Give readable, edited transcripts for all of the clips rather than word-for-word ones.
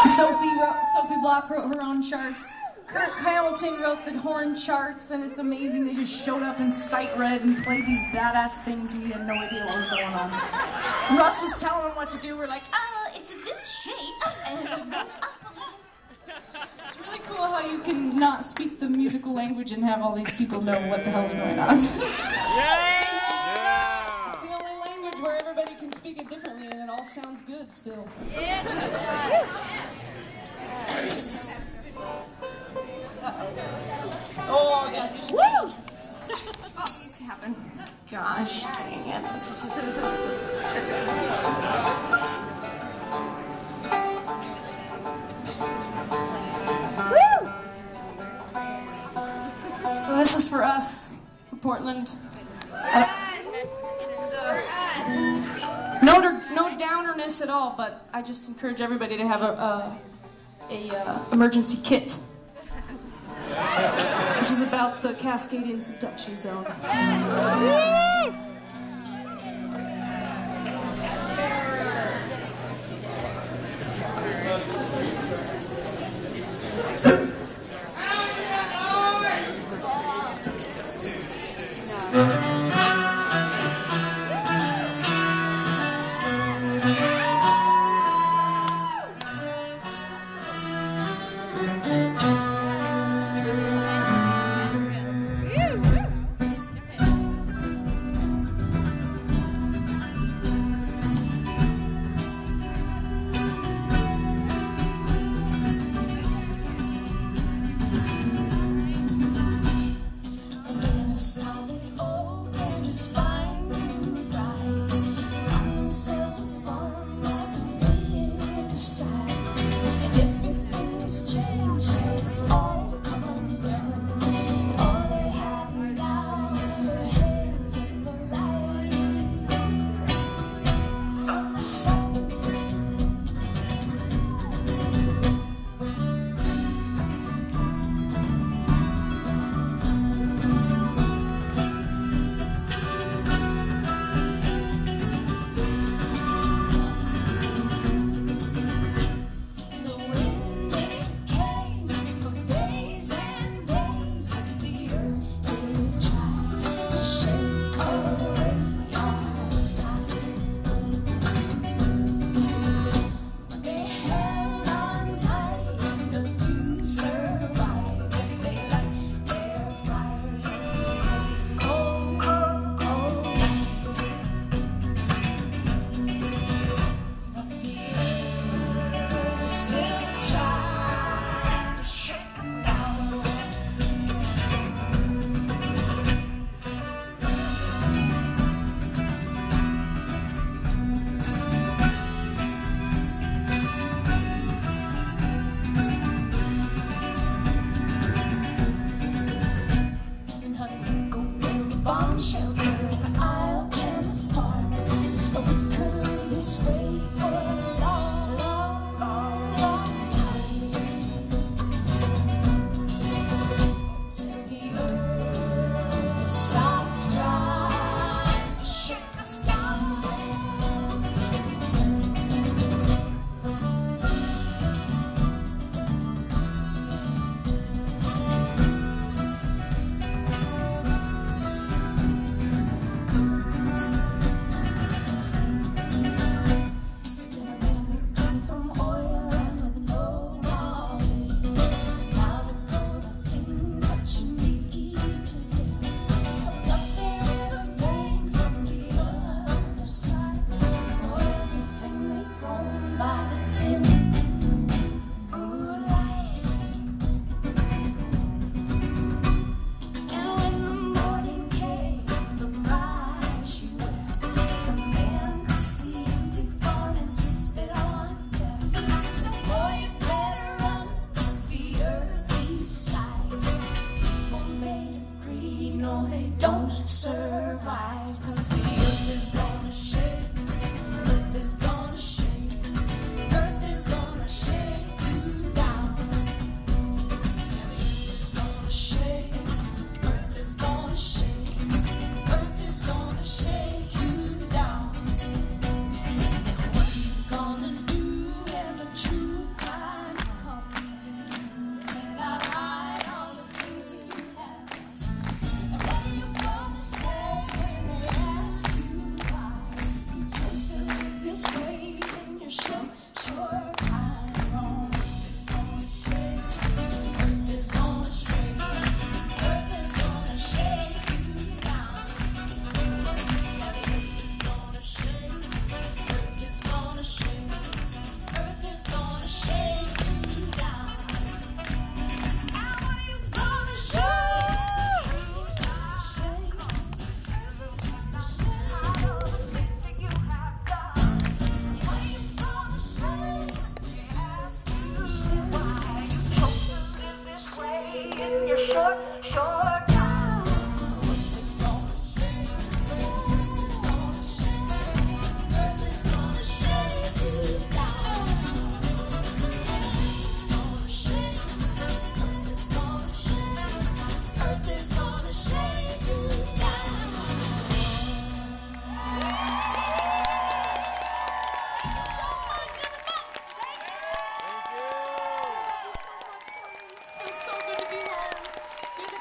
Sophie Block wrote her own charts. Kirk Hamilton wrote the horn charts, and it's amazing. They just showed up in sight read and played these badass things, and we had no idea what was going on. Russ was telling them what to do. We're like, it's in this shape, and we go up a little. It's really cool how you can not speak the musical language and have all these people know what the hell's going on. Yeah! It's the only language where everybody can speak it differently, and it all sounds good still. Oh, God, just woo! Oh, needs to happen. Gosh, dang it. Woo! So this is for us, for Portland. No downerness at all, but I just encourage everybody to have a emergency kit. This is about the Cascadian subduction zone.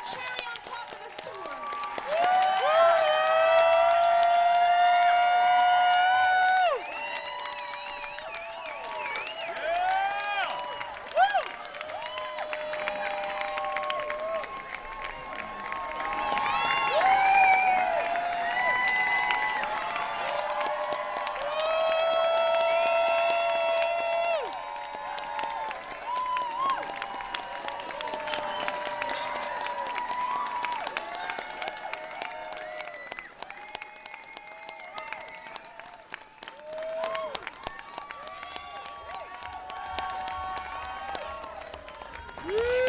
cherry on top of this tour. Woo!